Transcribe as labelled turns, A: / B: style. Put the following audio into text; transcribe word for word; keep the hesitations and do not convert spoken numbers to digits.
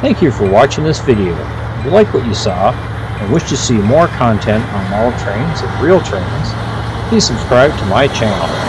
A: Thank you for watching this video. If you like what you saw and wish to see more content on model trains and real trains, please subscribe to my channel.